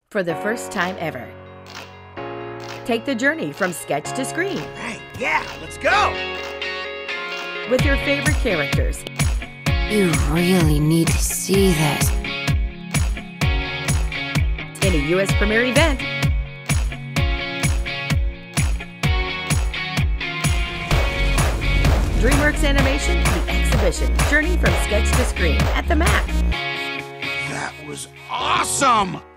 for the first time ever. Take the journey from sketch to screen. Right, yeah, let's go! With your favorite characters. You really need to see this. In a U.S. premiere event. DreamWorks Animation, the exhibition, Journey from Sketch to Screen at the MAC. That was awesome!